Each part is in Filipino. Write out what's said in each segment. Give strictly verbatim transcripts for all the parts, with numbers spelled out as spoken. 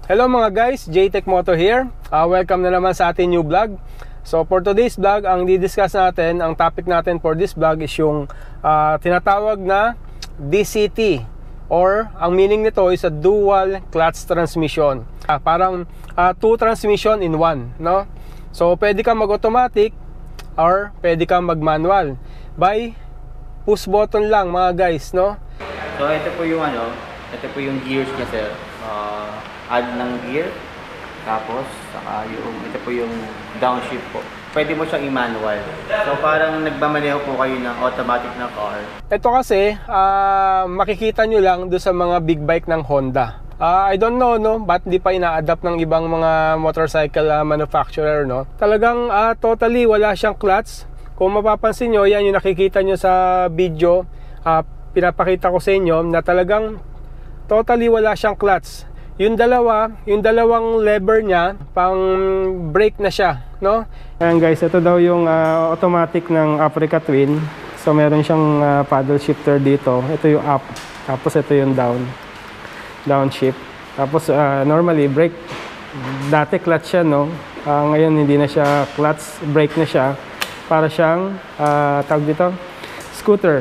Hello mga guys, J-Tech Moto here. Uh, welcome na naman sa ating new vlog. So for today's vlog, ang di-discuss natin, ang topic natin for this vlog is yung uh, tinatawag na D C T, or ang meaning nito is a dual clutch transmission. Uh, parang uh, two transmission in one, no? So pwede kang mag-automatic or pwede kang mag-manual by push button lang mga guys, no? So ito po yung ano, ito po yung gears niya sir. Uh, add ng gear, tapos saka yung ito po yung downshift po. Pwede mo siyang i-manual. So parang nagmamaneho po kayo ng automatic na car. Ito kasi uh, makikita nyo lang do sa mga big bike ng Honda. Uh, I don't know no, ba't di pa ina-adapt ng ibang mga motorcycle uh, manufacturer, no? Talagang uh, totally wala siyang clutch. Kung mapapansin nyo, yan yung nakikita nyo sa video, uh, pinapakita ko sa inyo na talagang totally wala siyang clutch. Yung dalawa, yung dalawang lever niya, pang brake na siya, no? Ayan guys, ito daw yung uh, automatic ng Africa Twin. So meron siyang uh, paddle shifter dito. Ito yung up, tapos ito yung down. Downshift. Tapos uh, normally brake. Dati clutch siya, no? Uh, ngayon hindi na siya clutch, brake na siya. Para siyang uh, tawag dito, scooter.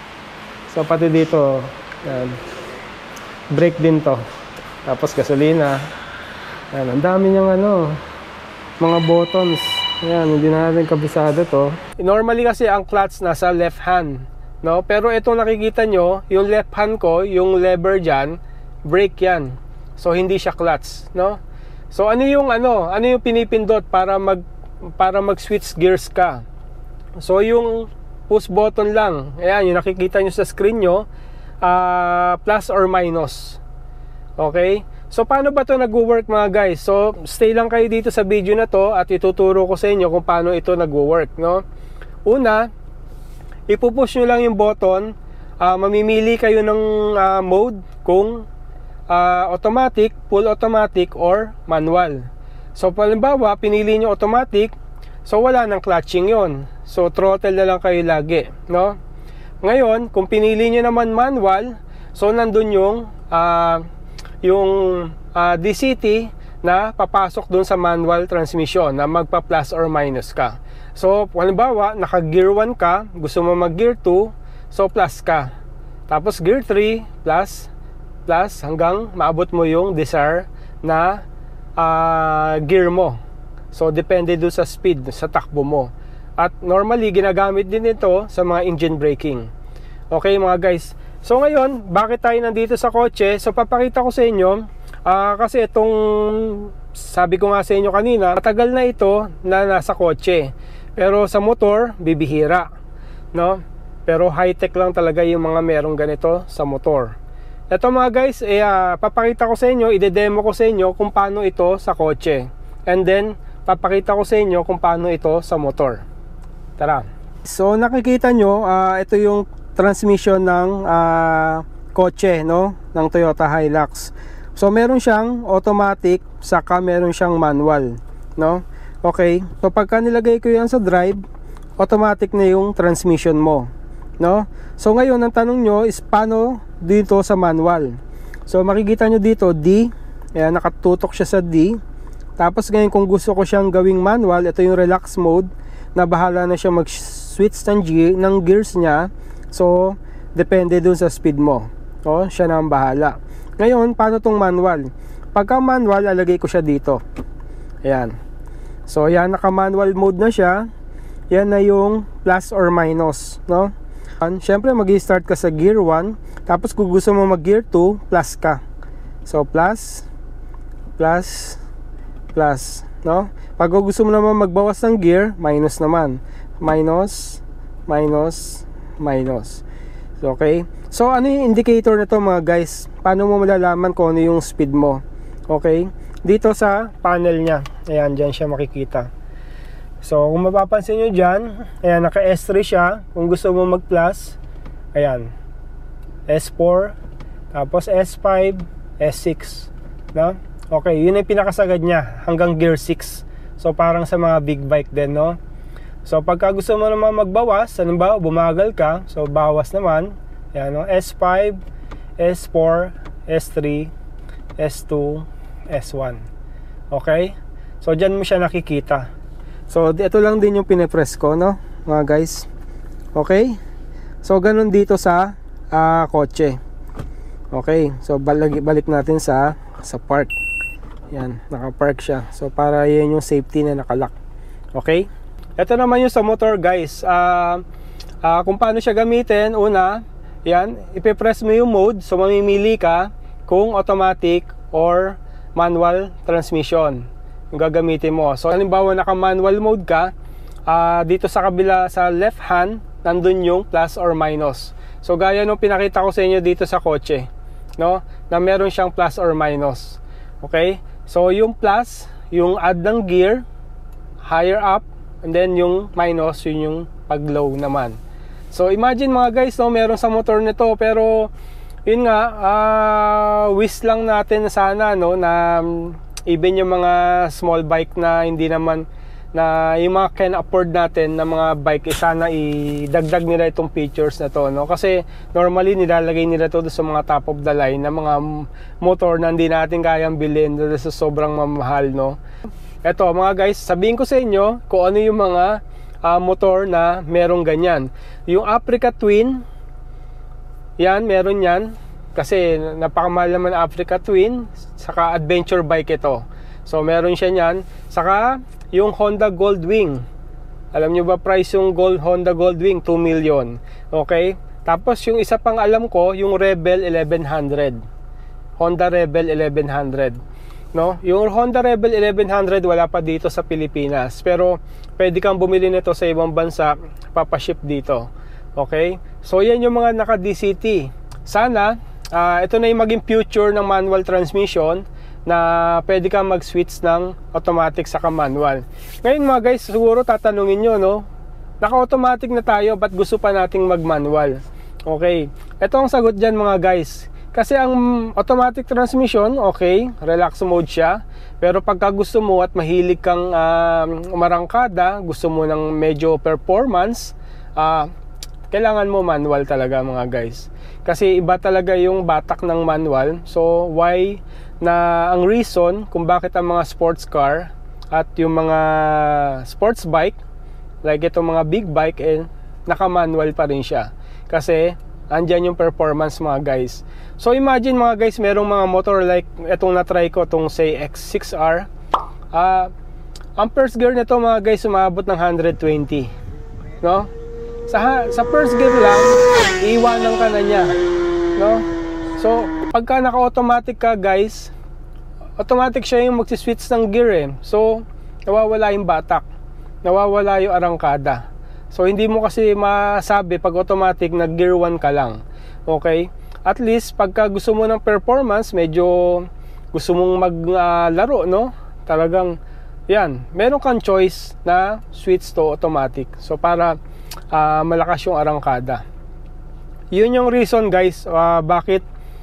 So pati dito, yan, brake din to. Tapos gasolina. Ayan, ang dami niyang ano, mga buttons. Ayan, hindi na natin kabisado to. Normally kasi ang clutch nasa left hand, no? Pero ito nakikita nyo, yung left hand ko, yung lever dyan, brake yan. So hindi siya clutch, no? So ano yung ano, ano yung pinipindot para mag para mag-switch gears ka? So yung push button lang. Ayan, yung nakikita nyo sa screen nyo, uh, plus or minus. Okay? So paano ba ito nag-work mga guys? So stay lang kayo dito sa video na to at ituturo ko sa inyo kung paano ito nag-work, no? Una, ipupush nyo lang yung button, uh, mamimili kayo ng uh, mode kung uh, automatic, full automatic or manual. So halimbawa, pinili nyo automatic, so wala nang clutching yon. So throttle na lang kayo lagi, no? Ngayon, kung pinili nyo naman manual, so nandun yung uh, yung uh, D C T na papasok dun sa manual transmission na magpa plus or minus ka. So halimbawa naka gear one ka, gusto mo mag gear two, so plus ka. Tapos gear three plus plus hanggang maabot mo yung desired na uh, gear mo. So depende dun sa speed, sa takbo mo. At normally ginagamit din ito sa mga engine braking. Okay mga guys, so ngayon, bakit tayo nandito sa kotse? So papakita ko sa inyo, uh, kasi itong, sabi ko nga sa inyo kanina, matagal na ito na nasa kotse. Pero sa motor, bibihira, no? Pero high-tech lang talaga yung mga merong ganito sa motor. Ito mga guys, eh, uh, papakita ko sa inyo, ide-demo ko sa inyo kung paano ito sa kotse. And then, papakita ko sa inyo kung paano ito sa motor. Tara. So nakikita nyo, uh, ito yung transmission ng uh, kotse, no, ng Toyota Hilux. So meron siyang automatic, saka meron siyang manual, no? Okay, so pagka nilagay ko yan sa drive, automatic na yung transmission mo, no? So ngayon ang tanong nyo is paano dito sa manual. So makikita nyo dito D, ayan, nakatutok siya sa D. Tapos ngayon kung gusto ko siyang gawing manual, ito yung relax mode, na bahala na siya mag-switch ng, ng gears niya. So, depende dun sa speed mo. O, siya na ang bahala. Ngayon, paano tong manual? Pagka manual, lalagay ko siya dito. Ayan. So, yan, naka-manual mode na siya. Yan na yung plus or minus, no? Siyempre, mag-i-start ka sa gear one. Tapos, kung gusto mo mag-gear two, plus ka. So, plus, plus, plus, no? Pag gusto mo naman magbawas ng gear, minus naman. Minus, minus, minus. So, okay. So ano yung indicator nito mga guys? Paano mo malalaman kung ano yung speed mo? Okay. Dito sa panel niya. Ayan, dyan siya makikita. So kung mapapansin nyo dyan, ayan, naka S three siya. Kung gusto mo mag plus, ayan, S four, tapos S five, S six, no? Okay, yun yung pinakasagad niya hanggang gear six. So parang sa mga big bike din, no? So pagka gusto mo naman magbawas, halimbawa bumagal ka, so bawas naman. Ayan, no? S five, S four, S three, S two, S one. Okay? So dyan mo siya nakikita. So ito lang din yung pinipress ko, no, mga guys. Okay? So ganun dito sa uh, kotse. Okay, so balik, balik natin sa sa park. Yan, naka-park siya. So para yan yung safety na nakalock. Okay? Ito naman yung sa motor, guys. Uh, uh, kung paano siya gamitin, una, yan, ipipress mo yung mode. So mamimili ka kung automatic or manual transmission yung gagamitin mo. So halimbawa naka-manual mode ka, uh, dito sa kabila sa left hand, nandun yung plus or minus. So gaya nung pinakita ko sa inyo dito sa kotse, no, na meron siyang plus or minus. Okay? So yung plus, yung add ng gear, higher up, and then yung minus, yun yung pag-low naman. So imagine mga guys, no, meron sa motor nito, pero yun nga, uh, wish lang natin sana, no, na even yung mga small bike na hindi naman, na yung mga can afford natin na mga bike, eh, sana idagdag nila itong features na to, no? Kasi normally nilalagay nila to sa mga top of the line na mga motor na hindi natin kayang bilhin dahil sa sobrang mamahal, no? Eto mga guys, sabihin ko sa inyo kung ano yung mga uh, motor na merong ganyan. Yung Africa Twin, yan, meron yan. Kasi napakamahal naman Africa Twin, saka adventure bike ito. So meron siya niyan. Saka yung Honda Goldwing. Alam nyo ba price yung Gold, Honda Goldwing? two million. Okay? Tapos yung isa pang alam ko, yung Rebel eleven hundred. Honda Rebel eleven hundred. No? Yung Honda Rebel eleven hundred wala pa dito sa Pilipinas. Pero pwede kang bumili nito sa ibang bansa, papaship dito. Okay? So yan yung mga naka-D C T. Sana Uh, ito na yung maging future ng manual transmission na pwede kang mag-switch ng automatic sa manual. Ngayon mga guys, siguro tatanungin nyo, no? Naka-automatic na tayo, ba't gusto pa nating mag-manual? Okay, ito ang sagot dyan mga guys. Kasi ang automatic transmission, okay, relax mode siya. Pero pagka gusto mo at mahilig kang uh, umarangkada, gusto mo ng medyo performance, uh, kailangan mo manual talaga mga guys. Kasi iba talaga yung batak ng manual. So why na ang reason kung bakit ang mga sports car at yung mga sports bike, like itong mga big bike, eh, naka-manual pa rin siya. Kasi andyan yung performance mga guys. So imagine mga guys, merong mga motor like itong na-try ko, itong say X six R. Uh, ang first gear nito mga guys, umabot ng one hundred twenty. No? Sa, sa first gear lang, iiwanan ka na niya, no? So, pagka naka-automatic ka guys, automatic siya yung magsiswitch ng gear eh. So, nawawala yung batak, nawawala yung arangkada. So, hindi mo kasi masabi pag automatic na gear one ka lang. Okay? At least, pagka gusto mo ng performance, medyo gusto mong maglaro, uh, no? Talagang, yan, meron kang choice na switch to automatic. So, para Uh, malakas yung arangkada. Yun yung reason guys, uh, bakit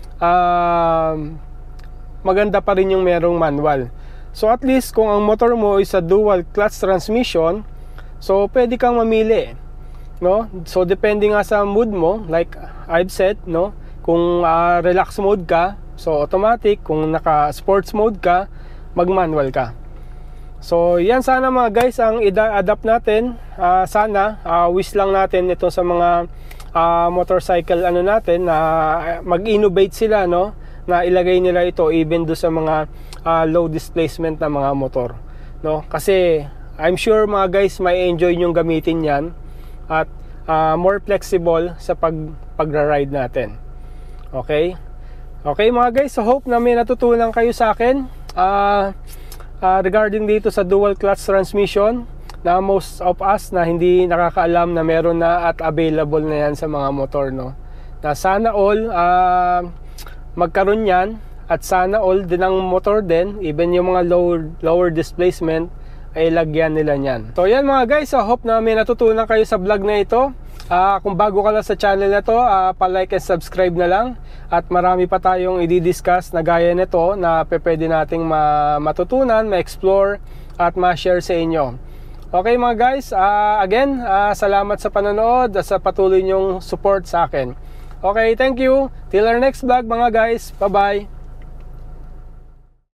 uh, maganda pa rin yung merong manual. So at least kung ang motor mo is a dual clutch transmission, so pwede kang mamili, no? So depende nga sa mood mo, like I've said, no? Kung uh, relax mode ka, so automatic. Kung naka sports mode ka, mag manual ka. So yan, sana mga guys ang i-adapt natin. uh, Sana uh, wish lang natin ito sa mga uh, motorcycle ano natin, na uh, mag-innovate sila, no, na ilagay nila ito even do sa mga uh, low displacement na mga motor, no? Kasi I'm sure mga guys may enjoy nyong gamitin yan at uh, more flexible sa pag pagra-ride natin. Okay? Okay mga guys, so hope na may natutunan kayo sa akin. uh, Uh, regarding dito sa dual clutch transmission, na most of us na hindi nakakaalam na meron na at available na yan sa mga motor, no? Na sana all uh, magkaroon yan, at sana all din ang motor din, even yung mga lower, lower displacement, ay lagyan nila yan. So yan mga guys, I hope na may natutunan kayo sa vlog na ito. Uh, kung bago ka lang sa channel na to, uh, pa-like and subscribe na lang. At marami pa tayong i-discuss na gaya nito na pwede nating ma matutunan, ma-explore at ma-share sa inyo. Okay mga guys, uh, again, uh, salamat sa panonood at sa patuloy nyong support sa akin. Okay, thank you. Till our next vlog mga guys. Bye-bye.